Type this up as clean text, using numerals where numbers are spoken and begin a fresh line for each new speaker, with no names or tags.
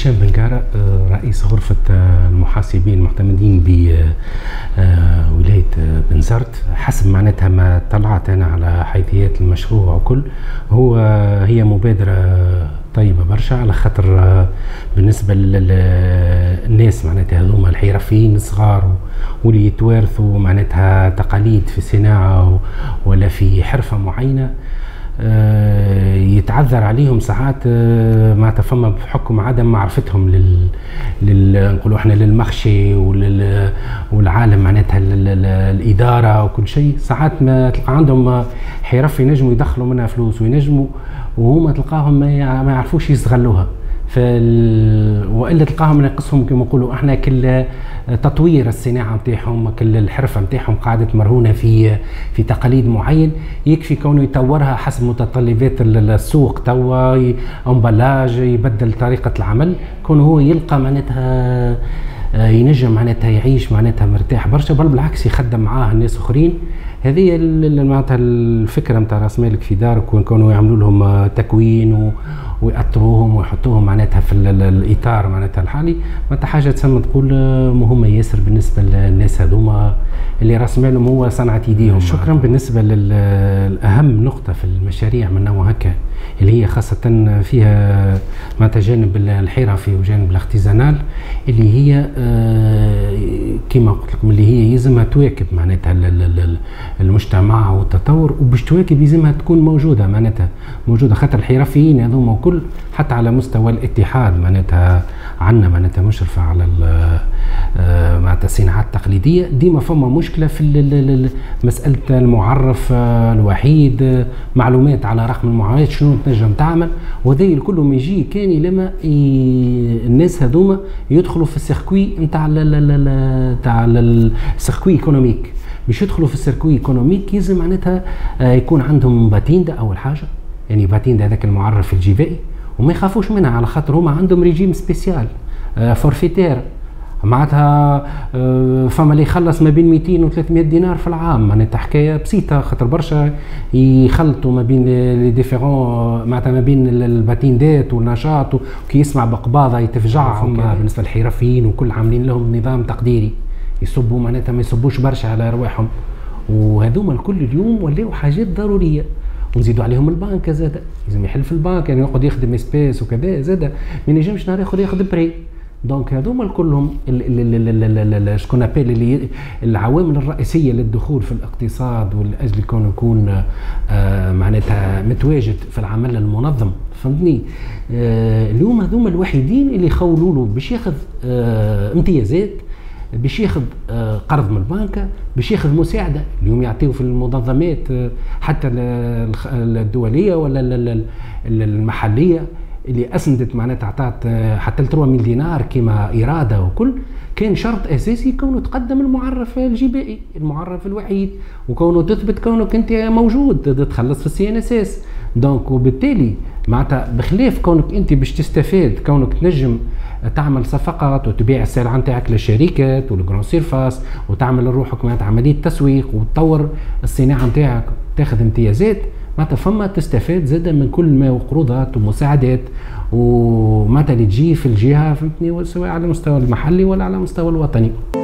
هشام بنكارة، رئيس غرفة المحاسبين المعتمدين بولاية بنزرت. حسب معناتها ما طلعت أنا على حيثيات المشروع وكل، هي مبادرة طيبة برشا، على خاطر بالنسبة للناس معناتها هذوما الحرفيين الصغار واللي يتوارثوا معناتها تقاليد في صناعة ولا في حرفة معينة، يتعذر عليهم ساعات معناتها فما بحكم عدم معرفتهم نقولوا احنا للمخشي والعالم معناتها الإدارة وكل شيء. ساعات ما تلقى عندهم حرف ينجموا يدخلوا منها فلوس وينجموا، وهما تلقاهم ما يعرفوش يستغلوها، والا تلقاهم ناقصهم كما نقولوا احنا كل تطوير الصناعه نتاعهم، كل الحرفه نتاعهم قاعده مرهونه في تقاليد معين، يكفي كونه يطورها حسب متطلبات السوق، توا امبلاج يبدل طريقه العمل، كونه هو يلقى معناتها ينجم معناتها يعيش معناتها مرتاح برشا، بل بالعكس يخدم معاه الناس اخرين. هذه معناتها الفكره نتاع راس مالك في دارك، وين كانوا يعملوا لهم تكوين ويأطروهم ويحطوهم معناتها في الاطار معناتها الحالي، معناتها حاجه تسمى تقول مهمه ياسر بالنسبه للناس هذوما اللي راس مالهم هو صنعه ايديهم. شكرا. بالنسبه للاهم نقطه في المشاريع من نوع هكا اللي هي خاصه فيها معناتها جانب الحرفي وجانب الاختزانال، اللي هي كما قلت لكم اللي هي يلزمها تواكب معناتها المجتمع والتطور، وباش تواكب يلزمها تكون موجوده معناتها خاطر الحرفيين هذوما وكل حتى على مستوى الاتحاد معناتها عندنا معناتها مشرفه على معناتها الصناعات التقليديه، ديما فما مشكله في مساله المعرف الوحيد، معلومات على رقم المعاملات شنو تنجم تعمل، وهذا الكل يجي كان لما الناس هذوما يدخلوا في السيركوي نتاع السيركوي ايكونوميك. باش يدخلوا في السيركوي ايكونوميك يلزم معناتها يكون عندهم باتيندا اول حاجه، يعني باتيندا هذاك المعرف الجبائي، وما يخافوش منها على خاطر هما عندهم ريجيم سبيسيال فورفيتير، معناتها فما اللي يخلص ما بين 200 و 300 دينار في العام، معناتها حكايه بسيطه خاطر برشا يخلطوا ما بين لي ديفيرون معناتها ما بين الباتيندات والنشاط، وكي يسمع بقباضه يتفجعهم. بالنسبه للحرفيين وكل عاملين لهم نظام تقديري يصبوا معناتها ما يصبوش برشا على ارواحهم، وهذوما الكل اليوم ولاو حاجات ضروريه، ونزيدوا عليهم البنك زاده لازم يحل في البنك، يعني يقعد يخدم اسبيس وكذا زاده ما ينجمش نهار ياخذ بري. دونك هذوما كلهم شكون ابيل العوامل الرئيسيه للدخول في الاقتصاد ولاجل كونه يكون معناتها متواجد في العمل المنظم، فهمتني؟ اليوم هذوما الوحيدين اللي يخولوا له باش ياخذ امتيازات، باش ياخذ قرض من البنك، باش ياخذ مساعده. اليوم يعطيو في المنظمات حتى الدوليه ولا المحليه اللي اسندت معناتها عطات حتى 3000 دينار كما اراده وكل، كان شرط اساسي كونه تقدم المعرف الجبائي، المعرف الوحيد، وكونه تثبت كونك انت موجود تخلص في CNSS. دونك وبالتالي معناتها بخلاف كونك انت باش تستفاد كونك تنجم تعمل صفقات وتبيع السلعه نتاعك للشركات والجرون سيرفاس وتعمل لروحك معناتها عمليه تسويق وتطور الصناعه نتاعك تاخذ امتيازات، معناتها فما تستفاد زاده من كل ما قروضات ومساعدات ومعناتها اللي تجي في الجهه، فهمتني، سواء على المستوى المحلي ولا على المستوى الوطني.